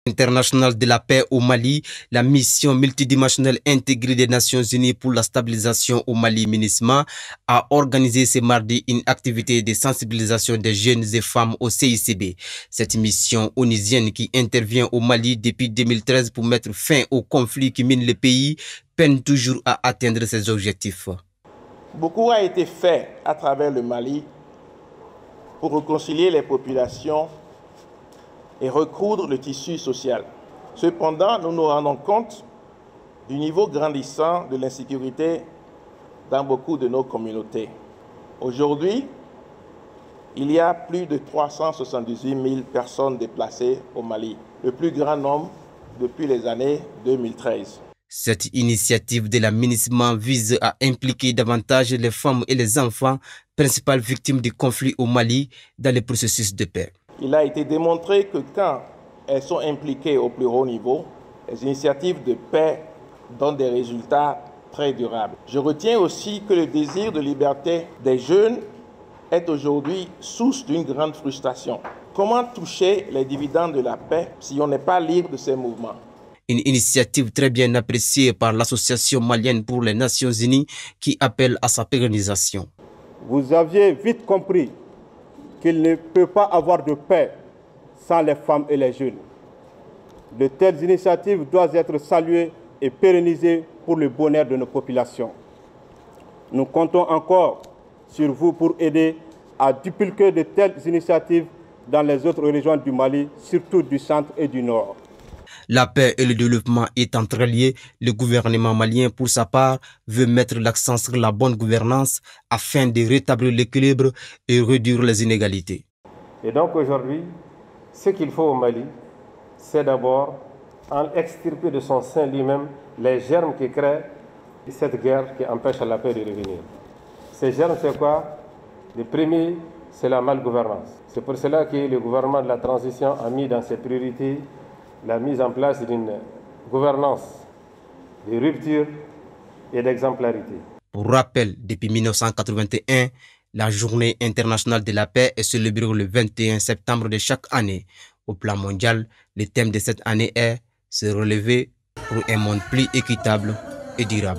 Internationale de la paix au Mali, la mission multidimensionnelle intégrée des Nations Unies pour la stabilisation au Mali, MINUSMA, a organisé ce mardi une activité de sensibilisation des jeunes et femmes au CICB. Cette mission onusienne qui intervient au Mali depuis 2013 pour mettre fin au conflit qui mine le pays peine toujours à atteindre ses objectifs. Beaucoup a été fait à travers le Mali pour réconcilier les populations et recoudre le tissu social. Cependant, nous nous rendons compte du niveau grandissant de l'insécurité dans beaucoup de nos communautés. Aujourd'hui, il y a plus de 378 000 personnes déplacées au Mali, le plus grand nombre depuis les années 2013. Cette initiative de la MINUSMA vise à impliquer davantage les femmes et les enfants, principales victimes du conflit au Mali, dans le processus de paix. Il a été démontré que quand elles sont impliquées au plus haut niveau, les initiatives de paix donnent des résultats très durables. Je retiens aussi que le désir de liberté des jeunes est aujourd'hui source d'une grande frustration. Comment toucher les dividendes de la paix si on n'est pas libre de ces mouvements? Une initiative très bien appréciée par l'Association malienne pour les Nations Unies qui appelle à sa pérennisation. Vous aviez vite compris qu'il ne peut pas avoir de paix sans les femmes et les jeunes. De telles initiatives doivent être saluées et pérennisées pour le bonheur de nos populations. Nous comptons encore sur vous pour aider à dupliquer de telles initiatives dans les autres régions du Mali, surtout du centre et du nord. La paix et le développement étant très liés, le gouvernement malien, pour sa part, veut mettre l'accent sur la bonne gouvernance afin de rétablir l'équilibre et réduire les inégalités. Et donc aujourd'hui, ce qu'il faut au Mali, c'est d'abord en extirper de son sein lui-même les germes qui créent cette guerre qui empêche la paix de revenir. Ces germes, c'est quoi? Le premier, c'est la malgouvernance. C'est pour cela que le gouvernement de la transition a mis dans ses priorités la mise en place d'une gouvernance de rupture et d'exemplarité. Pour rappel, depuis 1981, la Journée internationale de la paix est célébrée le 21 septembre de chaque année. Au plan mondial, le thème de cette année est « Se relever pour un monde plus équitable et durable ».